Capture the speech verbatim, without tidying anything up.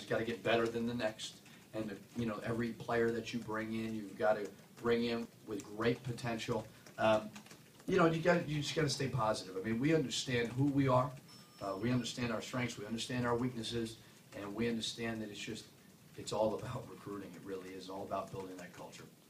has got to get better than the next. And, the, you know, every player that you bring in, you've got to bring in with great potential. Um, you know, you got you just got to stay positive. I mean, we understand who we are. Uh, we understand our strengths. We understand our weaknesses. And we understand that it's just, it's all about recruiting. It really is all about building that culture.